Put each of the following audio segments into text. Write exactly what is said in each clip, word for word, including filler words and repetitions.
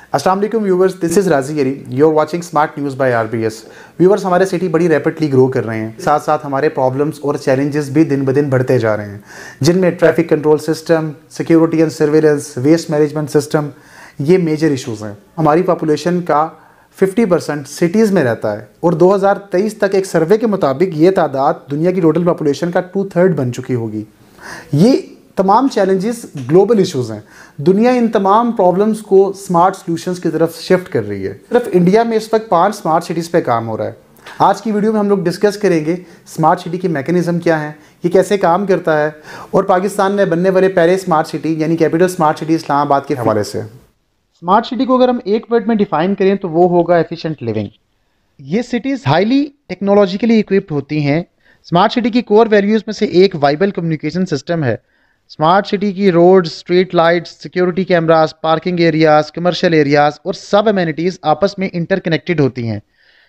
अस्सलाम वालेकुम viewers, this is Raji Ali, you are watching smart news by RBS. Viewers, हमारे city बड़ी रैपिडली ग्रो कर रहे हैं, साथ साथ हमारे प्रॉब्लम्स और चैलेंजेस भी दिन ब दिन बढ़ते जा रहे हैं, जिनमें traffic control system, security and surveillance, waste management system, ये मेजर इशूज़ हैं। हमारी पॉपुलेशन का फिफ्टी परसेंट सिटीज़ में रहता है और दो हज़ार तेईस तक एक सर्वे के मुताबिक ये तादाद दुनिया की टोटल पॉपुलेशन का टू थर्ड बन चुकी होगी। ये तमाम चैलेंजेस ग्लोबल इश्यूज़ हैं। दुनिया इन तमाम प्रॉब्लम्स को स्मार्ट सॉल्यूशंस की तरफ शिफ्ट कर रही है। सिर्फ इंडिया में इस वक्त पांच स्मार्ट सिटीज़ पे काम हो रहा है। आज की वीडियो में हम लोग डिस्कस करेंगे स्मार्ट सिटी की मैकेनिज्म क्या है, ये कैसे काम करता है, और पाकिस्तान में बनने वाले पहले स्मार्ट सिटी यानी कैपिटल स्मार्ट सिटी इस्लामाबाद के हवाले से। स्मार्ट सिटी को अगर हम एक वर्ड में डिफाइन करें तो वो होगा एफिशिएंट लिविंग। ये सिटीज़ हाईली टेक्नोलॉजिकली इक्विप्ड होती हैं। स्मार्ट सिटी की कोर वैल्यूज़ में से एक वाइबल कम्युनिकेशन सिस्टम है। स्मार्ट सिटी की roads, street lights, security cameras, parking areas, commercial areas और सब एमेनिटीज़ आपस में इंटरकनेक्टेड होती हैं।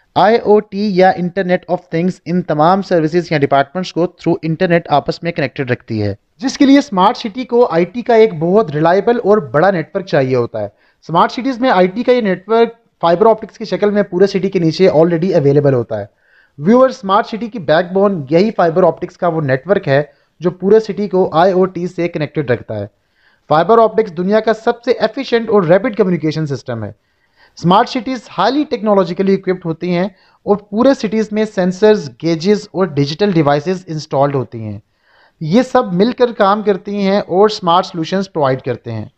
आईओटी या इंटरनेट ऑफ थिंग्स इन तमाम सर्विसेज या डिपार्टमेंट्स को थ्रू इंटरनेट आपस में कनेक्टेड रखती है, जिसके लिए स्मार्ट सिटी को आईटी का एक बहुत रिलायबल और बड़ा नेटवर्क चाहिए होता है। स्मार्ट सिटीज़ में आईटी का ये नेटवर्क फाइबर ऑप्टिक्स की शक्ल में पूरे सिटी के नीचे ऑलरेडी अवेलेबल होता है। व्यूअर, स्मार्ट सिटी की बैकबोन यही फाइबर ऑप्टिक्स का वो नेटवर्क है जो पूरे सिटी को आईओटी से कनेक्टेड रखता है। फाइबर ऑप्टिक्स दुनिया का सबसे एफिशिएंट और रैपिड कम्युनिकेशन सिस्टम है। Smart cities highly technologically equipped होती हैं और पूरे सिटीज़ में सेंसर्स, गेजेस और डिजिटल डिवाइसेस इंस्टॉल्ड होती हैं। ये सब मिलकर काम करती हैं और स्मार्ट सॉल्यूशंस प्रोवाइड करते हैं।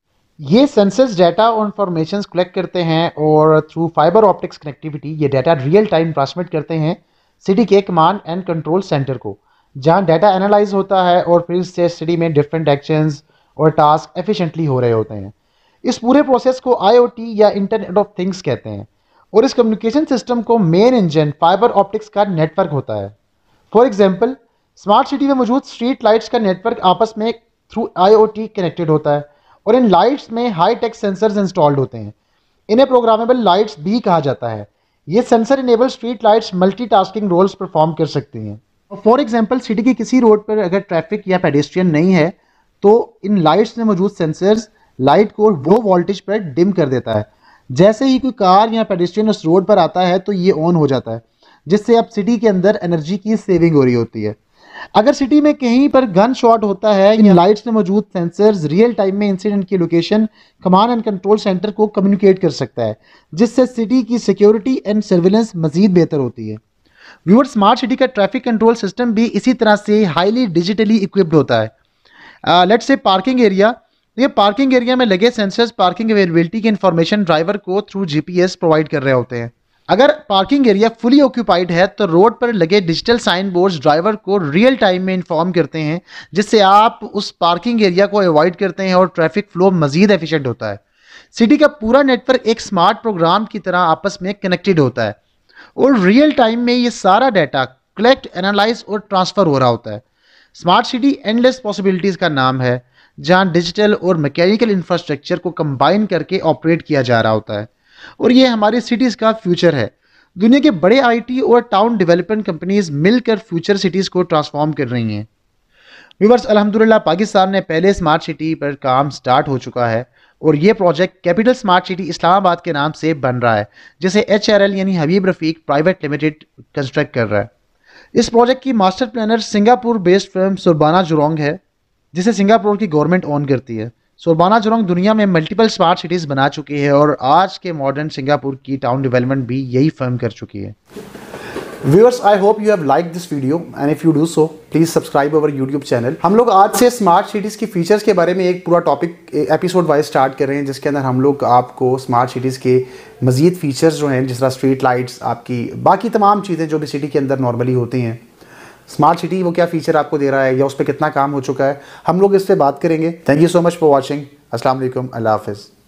ये सेंसर्स डाटा और इंफॉर्मेशन कलेक्ट करते हैं और थ्रू फाइबर ऑप्टिक्स कनेक्टिविटी ये डाटा रियल टाइम ट्रांसमिट करते हैं सिटी के कमांड एंड कंट्रोल सेंटर को, जहां डाटा एनालाइज होता है और फिर से सिटी में डिफरेंट एक्शंस और टास्क एफिशिएंटली हो रहे होते हैं। इस पूरे प्रोसेस को आईओटी या इंटरनेट ऑफ थिंग्स कहते हैं और इस कम्युनिकेशन सिस्टम को मेन इंजन फाइबर ऑप्टिक्स का नेटवर्क होता है। फॉर एग्जांपल, स्मार्ट सिटी में मौजूद स्ट्रीट लाइट्स का नेटवर्क आपस में थ्रू आईओटी कनेक्टेड होता है और इन लाइट्स में हाई टेक सेंसर्स इंस्टॉल्ड होते हैं। इन्हें प्रोग्रामेबल लाइट्स भी कहा जाता है। ये sensor enable street lights multitasking roles perform कर सकती हैं। फॉर एग्जांपल, सिटी की किसी रोड पर अगर ट्रैफिक या पेडेस्ट्रियन नहीं है तो इन लाइट्स में मौजूद सेंसर्स लाइट को वो वोल्टेज पर डिम कर देता है। जैसे ही कोई कार या पेडेस्ट्रियन उस रोड पर आता है तो ये ऑन हो जाता है, जिससे अब सिटी के अंदर एनर्जी की सेविंग हो रही होती है। अगर सिटी में कहीं पर गन शॉट होता है, इन लाइट्स में मौजूद सेंसर्स रियल टाइम में इंसिडेंट की location command and control centre को कम्युनिकेट कर सकता है, जिससे सिटी की सिक्योरिटी एंड सर्विलेंस मजीद बेहतर होती है। व्यूअर, स्मार्ट सिटी का ट्रैफिक कंट्रोल सिस्टम भी इसी तरह से हाईली डिजिटली इक्विप्ड होता है। लेट्स से पार्किंग एरिया, ये पार्किंग एरिया में लगे सेंसर्स पार्किंग अवेलेबिलिटी की इंफॉर्मेशन ड्राइवर को थ्रू जीपीएस प्रोवाइड कर रहे होते हैं। अगर पार्किंग एरिया फुली ऑक्यूपाइड है तो रोड पर लगे डिजिटल साइन बोर्ड्स ड्राइवर को रियल टाइम में इन्फॉर्म करते हैं, जिससे आप उस पार्किंग एरिया को अवॉइड करते हैं और ट्रैफिक फ्लो मजीद एफिशिएंट होता है। सिटी का पूरा नेटवर्क एक स्मार्ट प्रोग्राम की तरह आपस में कनेक्टेड होता है और रियल टाइम में ये सारा डाटा कलेक्ट, एनालाइज और ट्रांसफर हो रहा होता है। स्मार्ट सिटी एंडलेस पॉसिबिलिटीज़ का नाम है, जहां डिजिटल और मैकेनिकल इंफ्रास्ट्रक्चर को कंबाइन करके ऑपरेट किया जा रहा होता है और ये हमारी सिटीज़ का फ्यूचर है। दुनिया के बड़े आईटी और टाउन डेवलपमेंट कंपनीज मिलकर फ्यूचर सिटीज़ को ट्रांसफॉर्म कर रही हैं। व्यूअर्स, अल्हम्दुलिल्लाह पाकिस्तान में पहले स्मार्ट सिटी पर काम स्टार्ट हो चुका है और ये project capital smart city Islamabad के नाम से बन रहा है, जिसे एच आर एल यानी Habib Rafiq private limited construct कर रहा है। इस प्रोजेक्ट की master planner Singapore based firm Surbana Jurong है, जिसे सिंगापुर की गवर्नमेंट ओन करती है। सुरबाना जुरोंग दुनिया में मल्टीपल स्मार्ट सिटीज़ बना चुकी है और आज के मॉडर्न सिंगापुर की टाउन डेवलपमेंट भी यही फर्म कर चुकी है। Viewers, I hope you have like this video and if you do so please subscribe our YouTube channel. हम लोग आज से स्मार्ट सिटीज़ की फीचर्स के बारे में एक पूरा टॉपिक एपिसोड वाइज स्टार्ट कर रहे हैं, जिसके अंदर हम लोग आपको स्मार्ट सिटीज़ के मजीद फीचर्स जो हैं, जिस तरह स्ट्रीट लाइट्स, आपकी बाकी तमाम चीज़ें जो भी सिटी के अंदर नॉर्मली होती हैं, स्मार्ट सिटी वो क्या फ़ीचर आपको दे रहा है या उस पर कितना काम हो चुका है, हम लोग इस पर बात करेंगे। Thank you so much for watching. अस्सलाम वालेकुम, अल्लाह हाफिज़।